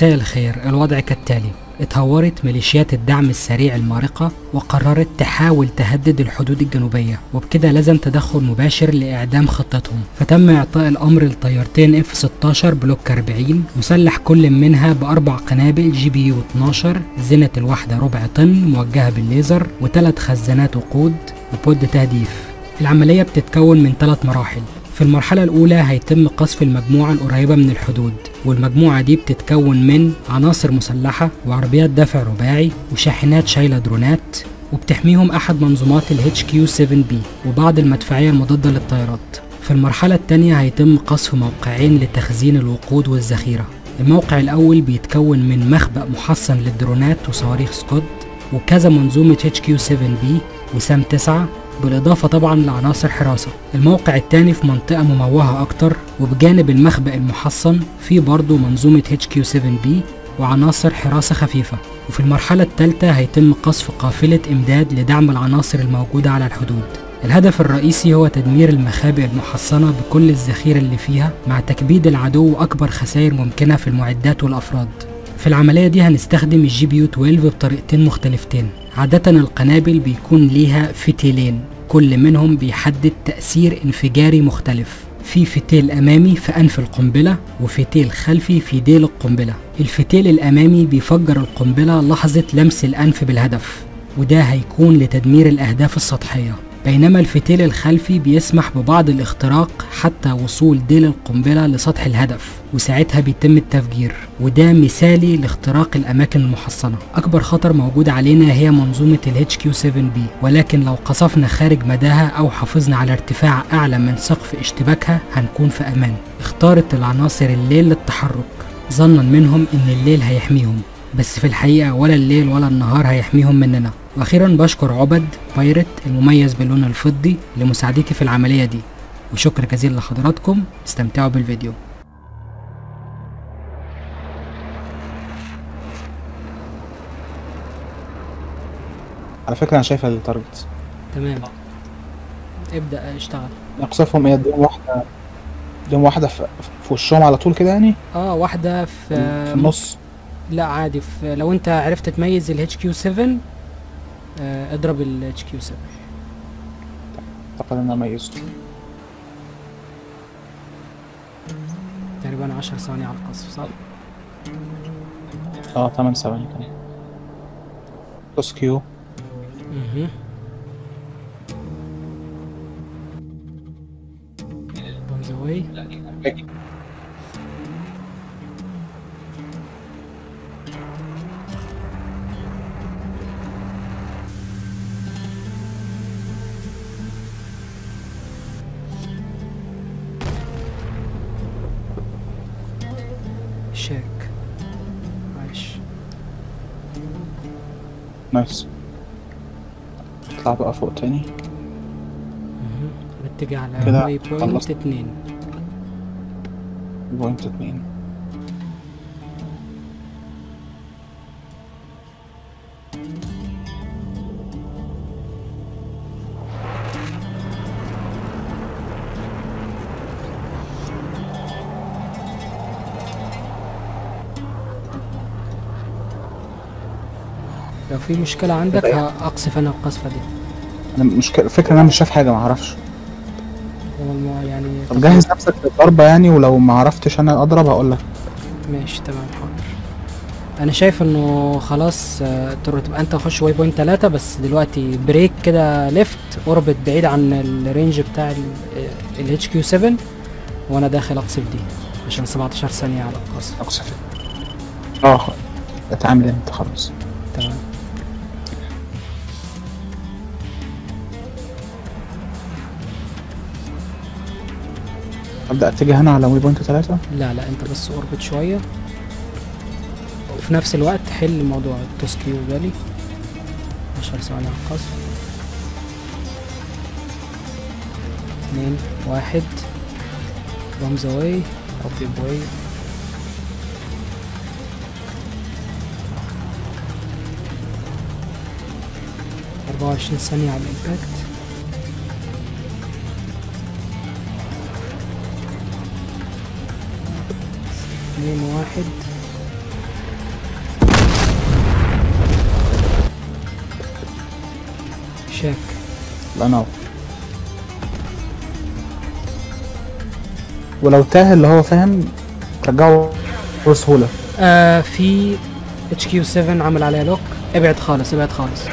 مساء الخير. الوضع كالتالي: اتهورت ميليشيات الدعم السريع المارقة وقررت تحاول تهدد الحدود الجنوبية، وبكده لازم تدخل مباشر لإعدام خطتهم. فتم إعطاء الأمر لطيارتين F-16 بلوك 40 مسلح كل منها ب4 قنابل GPU 12 زنة الواحدة ربع طن موجهة بالليزر، و3 خزانات وقود وبود تهديف. العملية بتتكون من 3 مراحل. في المرحلة الأولى هيتم قصف المجموعة القريبة من الحدود، والمجموعة دي بتتكون من عناصر مسلحة وعربيات دفع رباعي وشاحنات شايلة درونات، وبتحميهم أحد منظومات ال HQ-7B وبعض المدفعية المضادة للطيارات. في المرحلة الثانية هيتم قصف موقعين لتخزين الوقود والذخيرة. الموقع الأول بيتكون من مخبأ محصن للدرونات وصواريخ سكود وكذا منظومة HQ-7B وسام 9، بالإضافة طبعا لعناصر حراسة. الموقع الثاني في منطقة مموهة أكتر، وبجانب المخبأ المحصن في برضه منظومة HQ-7B وعناصر حراسة خفيفة. وفي المرحلة الثالثة هيتم قصف قافلة إمداد لدعم العناصر الموجودة على الحدود. الهدف الرئيسي هو تدمير المخابئ المحصنة بكل الذخيرة اللي فيها، مع تكبيد العدو أكبر خسائر ممكنة في المعدات والأفراد. في العملية دي هنستخدم الGPU 12 بطريقتين مختلفتين. عادة القنابل بيكون ليها فتيلين، كل منهم بيحدد تأثير انفجاري مختلف. في فتيل أمامي في أنف القنبلة، وفتيل خلفي في ديل القنبلة. الفتيل الأمامي بيفجر القنبلة لحظة لمس الأنف بالهدف، وده هيكون لتدمير الأهداف السطحية، بينما الفتيل الخلفي بيسمح ببعض الاختراق حتى وصول ديل القنبلة لسطح الهدف، وساعتها بيتم التفجير، وده مثالي لاختراق الأماكن المحصنة. أكبر خطر موجود علينا هي منظومة ال HQ-7B، ولكن لو قصفنا خارج مداها أو حافظنا على ارتفاع أعلى من سقف اشتباكها هنكون في أمان. اختارت العناصر الليل للتحرك، ظنا منهم إن الليل هيحميهم، بس في الحقيقة ولا الليل ولا النهار هيحميهم مننا. واخيرا بشكر عبد بايرت المميز باللون الفضي لمساعدتي في العملية دي، وشكر جزيل لحضراتكم. استمتعوا بالفيديو. على فكرة أنا شايف التارجت. تمام، ابدأ اشتغل. نقصفهم ايه؟ ديهم واحدة في وشهم على طول كده يعني؟ واحدة في النص؟ لا عادي، لو انت عرفت تميز ال HQ-7 اضرب ال HQ-7. اعتقد انا ميزته. تقريبا 10 ثواني على القصف، صح؟ 8 ثواني كمان. بوس كيو. on the way. شيك. عايش. نايس. اطلع بقى فوق تاني. بتجي على واي بوينت 2. بوينت 2. لو في مشكلة عندك هأقصف أنا القصفة دي. أنا مشكلة، الفكرة أنا مش شايف حاجة، معرفش. يعني طب جهز نفسك للضربة يعني، ولو معرفتش أنا أضرب هقولك. ماشي تمام حاضر. أنا شايف إنه خلاص تبقى أنت خش واي بوينت 3، بس دلوقتي بريك كده ليفت أوربت بعيد عن الرينج بتاع ال HQ-7، وأنا داخل أقصف دي عشان 17 ثانية على القصف. أقصف. اتعامل أنت خلاص. تمام. أبدأ أتجه هنا على واي بوينت 3؟ لا أنت بس أوربت شوية، وفي نفس الوقت حل موضوع التوسكيو بالي. 10 ثواني على القصف. 2 1 bombs away أو beam away. 24 ثانية على الإمباكت. 2 1 شاك. الله ينور. ولو تاه اللي هو فاهم ترجعه بسهولة. في HQ7 عمل عليها لوك. ابعد خالص ابعد خالص.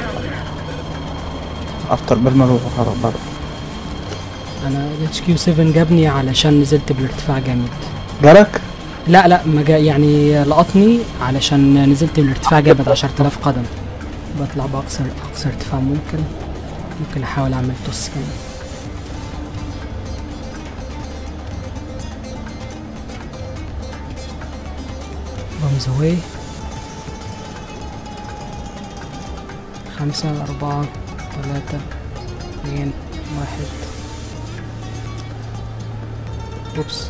افتر برنر بره. انا HQ7 جابني علشان نزلت بالارتفاع جامد. جالك؟ لا ما جا، يعني لقطني علشان نزلت بالارتفاع جامد 10,000 قدم. بطلع باقصى ارتفاع ممكن احاول اعمل توس كمان. بومز اواي. 5 4 3 2 1. اوبس.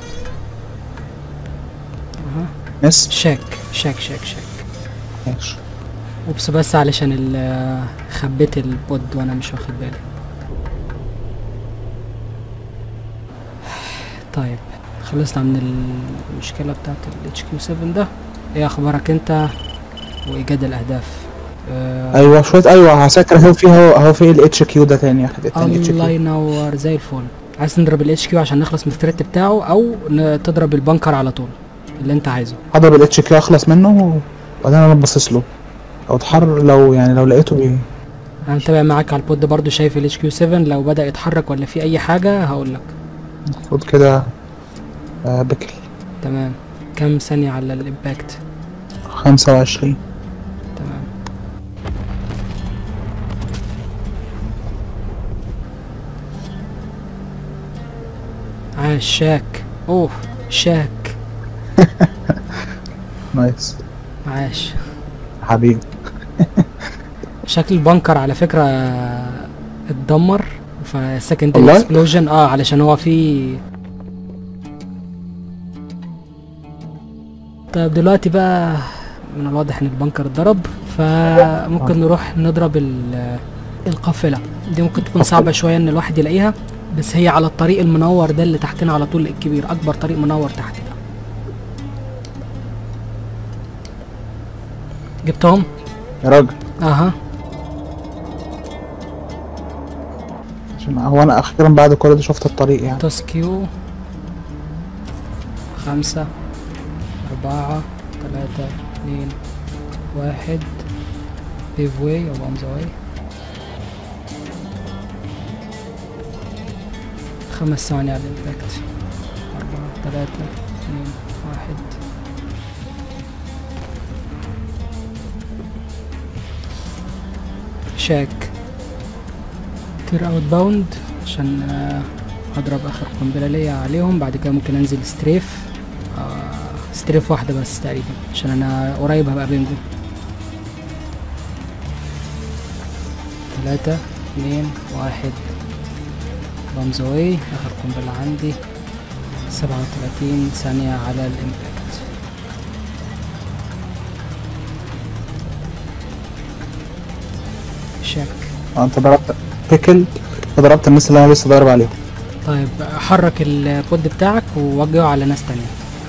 اها مس. شاك. ماشي. اوبس، بس علشان خبيت البود وانا مش واخد بالي. طيب خلصنا من المشكلة بتاعت ال HQ7 ده. ايه اخبارك انت وايجاد الاهداف؟ ايوه شوية. ايوه عساكر اهو في ال HQ ده تاني واحد تاني. الله ينور زي الفل. عايز نضرب ال HQ عشان نخلص من الثريت بتاعه، او تضرب البنكر على طول اللي انت عايزه؟ هضرب ال HQ اخلص منه وبعدين انا باصص له او اتحرر لو لقيته انا متابع معاك على البود برضو، شايف ال HQ7 لو بدأ يتحرك ولا في اي حاجة هقول لك. المفروض كده. بكل. تمام. كم ثانية على الامباكت؟ 25. تمام. عاش شاك. اوه شاك. نايس. عاش حبيبي. شكل البنكر على فكرة اتدمر فسكند والله؟ اكسبلوجن. علشان هو في. طيب دلوقتي بقى من الواضح ان البنكر اتضرب، فممكن نروح نضرب القافلة دي. ممكن تكون صعبة شوية ان الواحد يلاقيها، بس هي على الطريق المنور ده اللي تحتنا على طول، الكبير، اكبر طريق منور تحت ده. جبتهم؟ يا راجل. اها. عشان هو انا اخيرا بعد كل ده شفت الطريق يعني. توسكيو. 5 4 3 2 1. بيف واي او بامز واي. 5 ثواني على الامباكت. 4 3 2 1. شاك. تير اوت باوند عشان هضرب اخر قنبله ليا عليهم. بعد كده ممكن انزل ستريف. ستريف واحده بس تقريبا عشان انا قريب هبقى بينجو. 3 2 1. بامز اواي. اخر قنبله عندي. 37 ثانيه على الامباكت. شاك. انت ضربت بيكل وضربت الناس اللي انا لسه ضارب عليهم. طيب حرك البود بتاعك ووجهه على ناس تانية.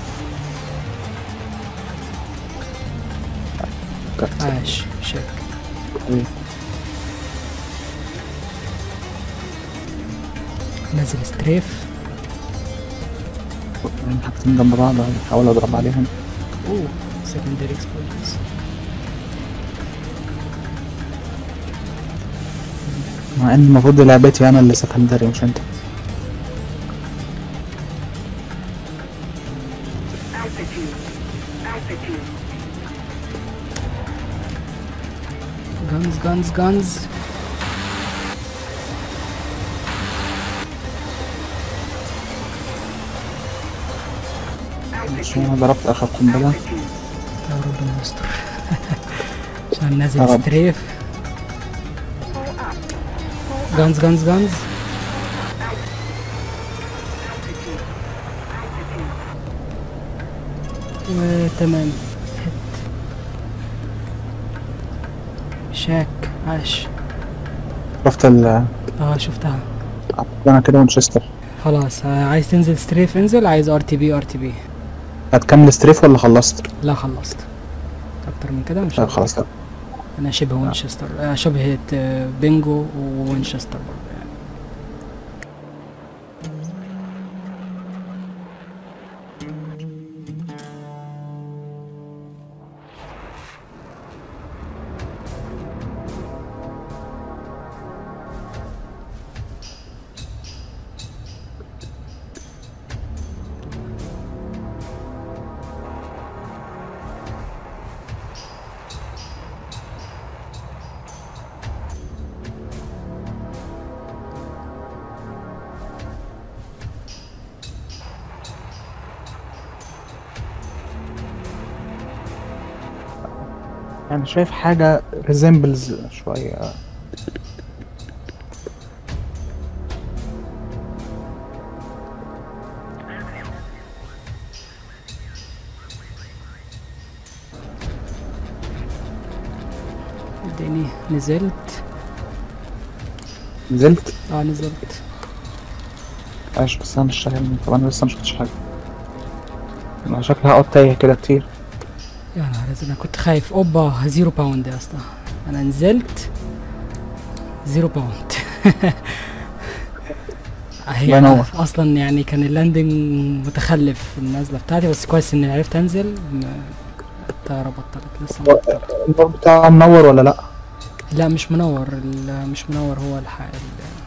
عاش شاك. نازل ستريف. حاجتين جنب بعض بحاول اضرب عليهم. اوه سكندري اكسبلوجنز. مع ان المفروض لعبتي انا اللي سكندري مش انت. جانز. عشان انا ضربت اخر قنبله. يا ربنا يستر. عشان نازل ستريف. جانز. وتمام. شاك. عاش. شفت شفتها. انا كده وينشستر. خلاص عايز تنزل ستريف انزل، عايز ار تي بي. هتكمل ستريف ولا خلصت؟ لا خلصت. اكتر من كده مش خلاص. انا شبه وينشستر، شبه بينجو ووينشستر برضه يعني. يعني شايف حاجة ريزيمبلز شوية. اديني نزلت. نزلت. نزلت. عايش بس انا مش شايل. طب انا لسه مشفتش حاجة. انا شكلي هقعد تايه كده كتير. يا نهار ازرق، انا كنت خايف. اوبا 0 باوند يا اسطى. انا نزلت 0 باوند. هي الله ينور. اصلا يعني كان اللاندنج متخلف في النزله بتاعتي، بس كويس اني عرفت انزل. الطياره بطلت لسه ما بطلت. النور بتاعه منور ولا لا؟ لا مش منور، مش منور هو